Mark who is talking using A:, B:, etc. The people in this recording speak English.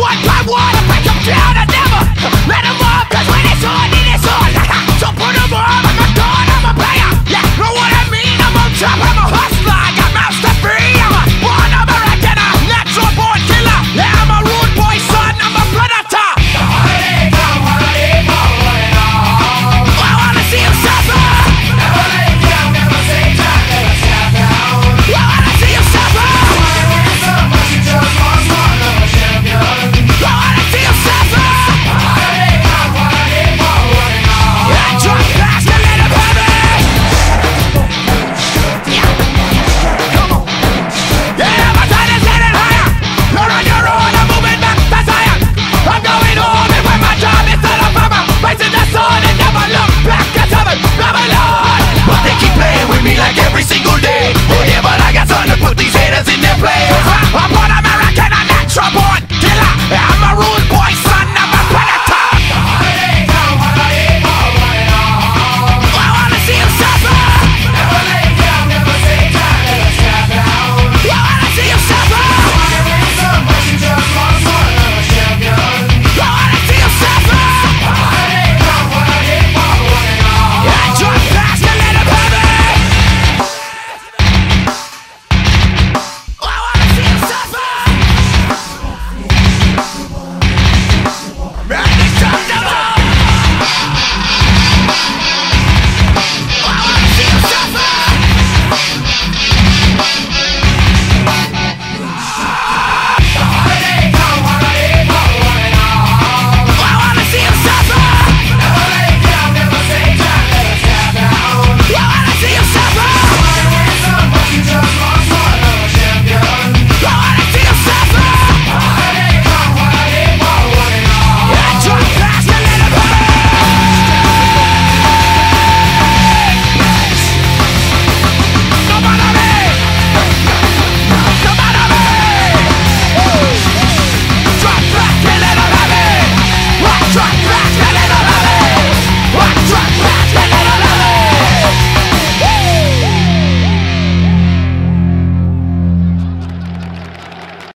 A: one by one, I break them down, I never let them up, cause when it's on, then it's on. So put them on, I'm a gun, I'm a player. Yeah, know what I mean? I'm on top, I'm a hustler, I got mouths to free. I'm a born American, a natural born killer. Yeah, I'm a rude boy, son, I'm a predator. I wanna see you suffer. Never lay down, never say time, never step down. I wanna see you suffer. Every single day, oh yeah, but I got something to put these haters in their place. I'm an American, a natural born killer. I'm a ruler.